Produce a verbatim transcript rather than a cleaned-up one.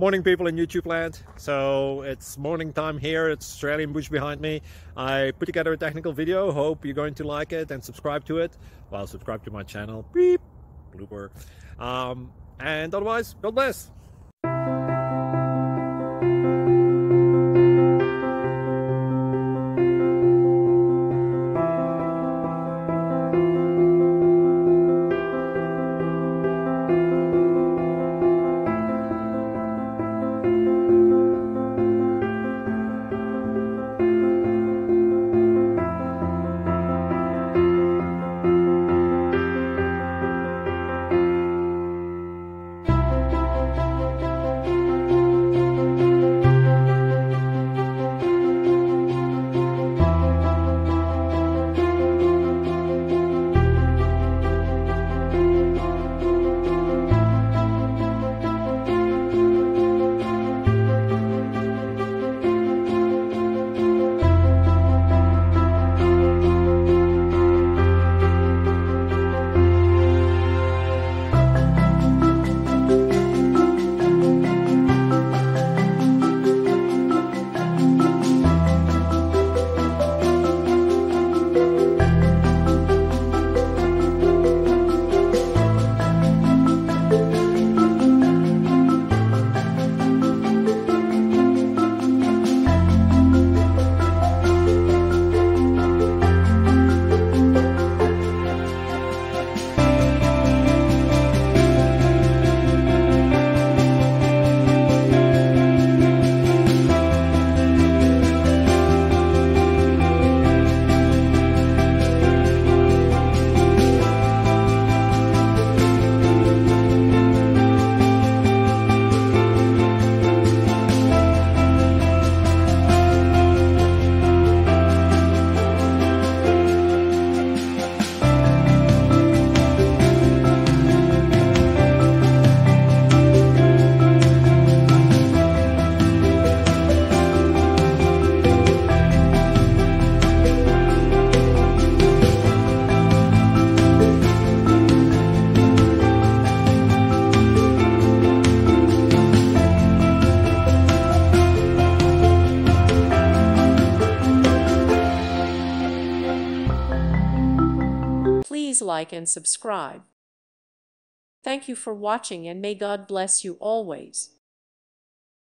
Morning, people in YouTube land. So it's morning time here. It's Australian bush behind me. I put together a technical video. Hope you're going to like it and subscribe to it. Well, subscribe to my channel. Beep. Blooper. Um, and otherwise, God bless. Please like and subscribe. Thank you for watching, and may God bless you always.